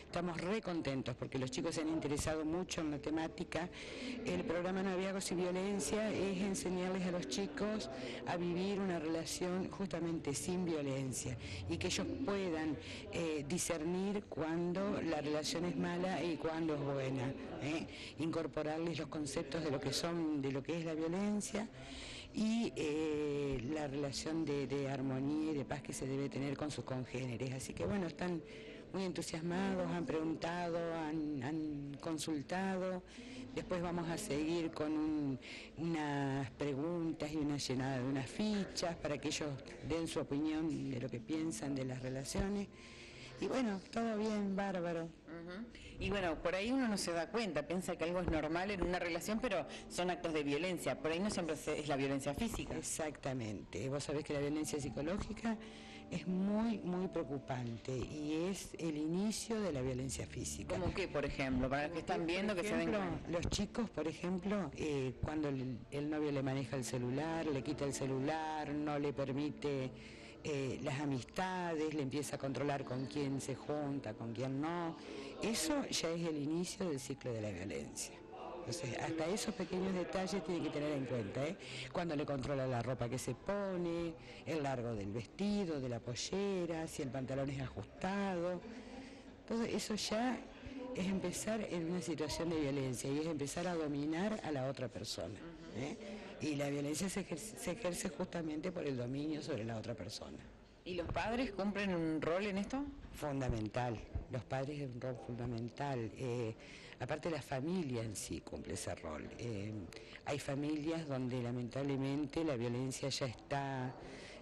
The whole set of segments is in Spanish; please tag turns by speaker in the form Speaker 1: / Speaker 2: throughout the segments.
Speaker 1: estamos re contentos porque los chicos se han interesado mucho en la temática. El programa Noviazgos y Violencia es enseñarles a los chicos a vivir una relación justamente sin violencia y que ellos puedan discernir cuando la relación es mala y cuando es buena, incorporarles los conceptos de lo que es la violencia y la relación de armonía y de paz que se debe tener con sus congéneres. Así que bueno, están muy entusiasmados, han preguntado, han consultado. Después vamos a seguir con unas preguntas y una llenada de unas fichas para que ellos den su opinión de lo que piensan de las relaciones. Y bueno, todo bien, bárbaro.
Speaker 2: Y bueno, por ahí uno no se da cuenta, piensa que algo es normal en una relación, pero son actos de violencia. Por ahí no siempre es la violencia física.
Speaker 1: Exactamente. Vos sabés que la violencia psicológica es muy, muy preocupante y es el inicio de la violencia física.
Speaker 2: ¿Cómo qué, por ejemplo? Para los que están viendo, que se den cuenta.
Speaker 1: Los chicos, por ejemplo, cuando el novio le maneja el celular, le quita el celular, no le permite las amistades, le empieza a controlar con quién se junta, con quién no. Eso ya es el inicio del ciclo de la violencia. Entonces, hasta esos pequeños detalles tienen que tener en cuenta, cuando le controla la ropa que se pone, el largo del vestido, de la pollera, si el pantalón es ajustado. Entonces, eso ya es empezar en una situación de violencia y es empezar a dominar a la otra persona. Y la violencia se ejerce justamente por el dominio sobre la otra persona.
Speaker 2: ¿Y los padres cumplen un rol en esto?
Speaker 1: Fundamental, los padres es un rol fundamental, aparte la familia en sí cumple ese rol. Hay familias donde lamentablemente la violencia ya está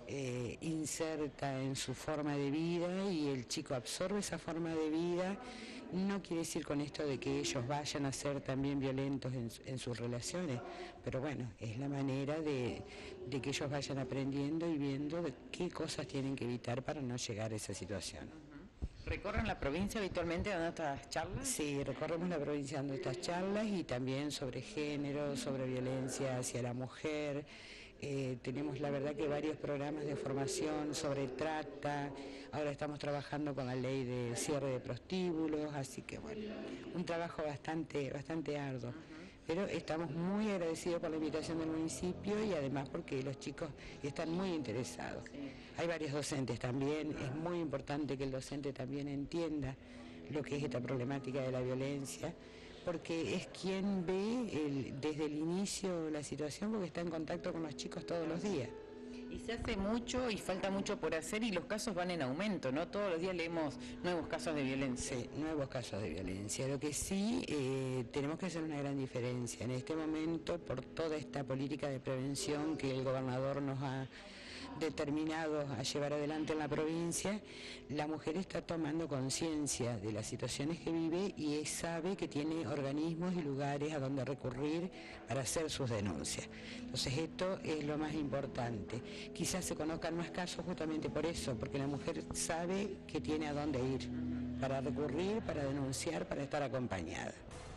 Speaker 1: inserta en su forma de vida y el chico absorbe esa forma de vida. No quiere decir con esto de que ellos vayan a ser también violentos en sus relaciones, pero bueno, es la manera de que ellos vayan aprendiendo y viendo de qué cosas tienen que evitar para no llegar a esa situación.
Speaker 2: ¿Recorren la provincia habitualmente dando estas charlas?
Speaker 1: Sí, recorremos la provincia dando estas charlas y también sobre género, sobre violencia hacia la mujer. Tenemos la verdad que varios programas de formación sobre trata. Ahora estamos trabajando con la ley de cierre de prostíbulos, así que bueno, un trabajo bastante arduo. Pero estamos muy agradecidos por la invitación del municipio y además porque los chicos están muy interesados. Hay varios docentes también, es muy importante que el docente también entienda lo que es esta problemática de la violencia, porque es quien ve desde el inicio la situación porque está en contacto con los chicos todos los días.
Speaker 2: Y se hace mucho y falta mucho por hacer y los casos van en aumento, ¿no? Todos los días leemos nuevos casos de violencia.
Speaker 1: Sí, nuevos casos de violencia. Lo que sí tenemos que hacer una gran diferencia. En este momento, por toda esta política de prevención que el gobernador nos ha determinado a llevar adelante en la provincia, la mujer está tomando conciencia de las situaciones que vive y sabe que tiene organismos y lugares a donde recurrir para hacer sus denuncias. Entonces esto es lo más importante. Quizás se conozcan más casos justamente por eso, porque la mujer sabe que tiene a dónde ir para recurrir, para denunciar, para estar acompañada.